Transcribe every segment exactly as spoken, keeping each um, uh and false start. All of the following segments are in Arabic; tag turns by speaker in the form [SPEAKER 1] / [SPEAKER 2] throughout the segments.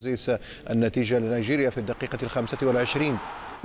[SPEAKER 1] النتيجة لنيجيريا في الدقيقة الخامسة والعشرين.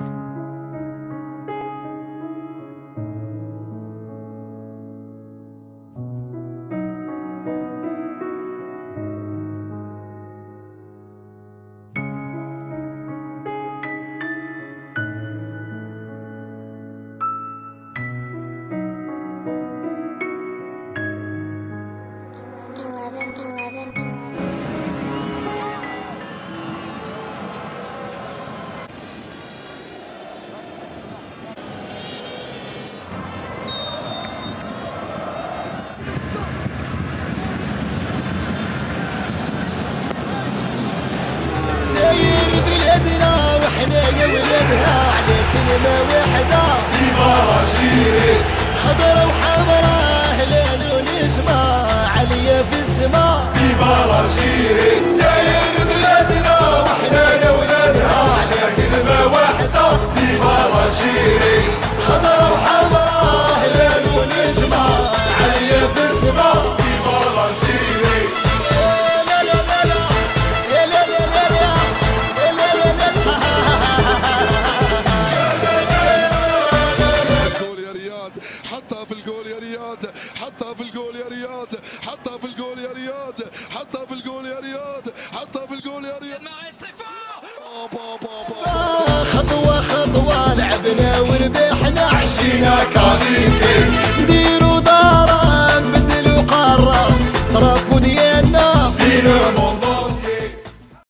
[SPEAKER 2] يا ولدها على كلمة واحدة فيفا رشيد، خضرا وحمراء هلال ونجمة عالية في السماء فيفا رشيد. زين بلادنا واحنا يا ولدها على كلمة واحدة فيفا رشيد، خضرا وحمراء هلال ونجمة عالية في السماء فيفا رشيد.
[SPEAKER 3] حطها في الجول يا رياض، حطها في الجول يا رياض، حطها في الجول يا رياض، حطها في الجول يا رياض، حطها في الجول يا رياض.
[SPEAKER 2] خطوة خطوة لعبنا وربحنا عشينا كاليفي.